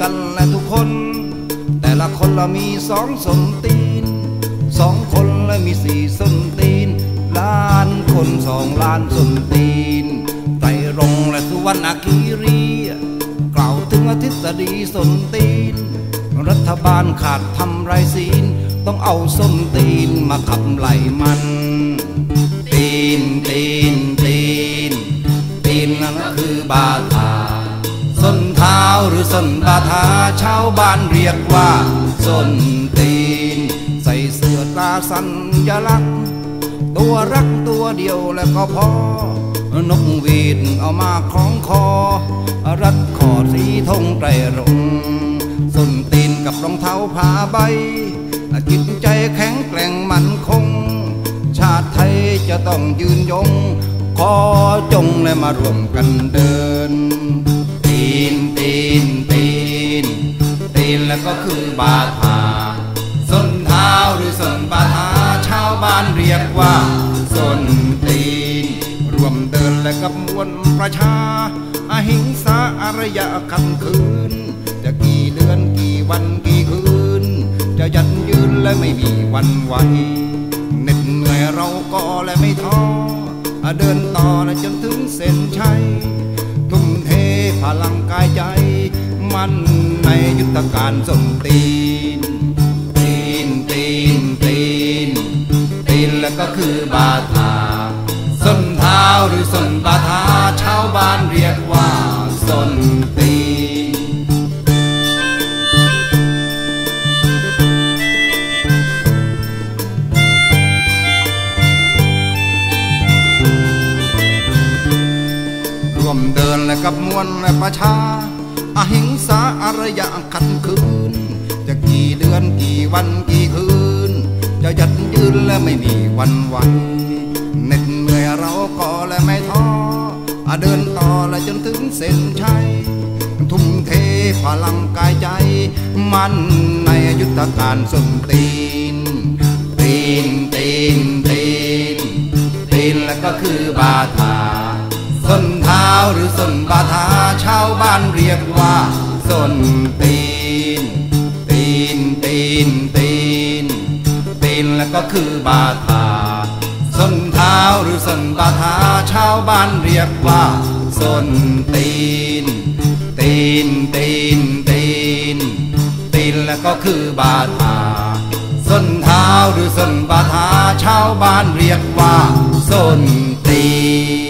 กันและทุกคนแต่ละคนละมีสองส้นตีนสองคนและมีสี่ส้นตีนล้านคน2 ล้านส้นตีนไตรรงค์และสุวรรณคีรีกล่าวถึงทฤษฎีส้นตีนรัฐบาลขาดทำไรศีลต้องเอาส้นตีนมาขับไล่มันตีนตีนตีนตีนนั่นคือบาทาส้นเท้าหรือส้นบาทาชาวบ้านเรียกว่าส้นตีนใส่เสื้อตราสัญลักษณ์ตัวรักตัวเดียวแล้วก็พอนกหวีดเอามาคล้องคอรัดคอสีธงไตรรงค์ส้นตีนกับรองเท้าผ้าใบจิตใจแข็งแกร่งมั่นคงชาติไทยจะต้องยืนยงขอจงและมารวมกันเดินตีนตีนตีนตีนแล้วก็คือบาทาส้นเท้าหรือส้นบาทาชาวบ้านเรียกว่าส้นตีนรวมเดินและกับมวลประชาอหิงสาอารยะขันคืนจะกี่เดือนกี่วันกี่คืนจะยันยืนและไม่มีวันไหวเหน็ดเหนื่อยเราก็และไม่ท้อเดินต่อและจนถึงเส้นชัยทุ่มเทพลังกายใจมันในยุทธการส้นตีนตีนตีนตีนตีนแล้วก็คือบาทาส้นเท้าหรือส้นบาทาชาวบ้านเรียกว่าส้นตีนร่วมเดินและกับมวลและประชาอหิงสาอารยะขันคืนจะกี่เดือนกี่วันกี่คืนจะยัดยืนและไม่มีวันไหวเหน็ดเหนื่อยเราก็และไม่ท้อเดินต่อและจนถึงเส้นชัยทุ่มเทพลังกายใจมันในยุทธการส้นตีนตีนตีนตีนตีนแล้วก็คือบาทาส้นเท้าหรือส้นบาทาชาวบ้านเรียกว่าส้นตีนตีนตีนตีนตีนแล้วก็คือบาทาส้นเท้าหรือส้นบาทาชาวบ้านเรียกว่าส้นตีนตีนตีนตีนตีนแล้วก็คือบาทาส้นเท้าหรือส้นบาทาชาวบ้านเรียกว่าส้นตีน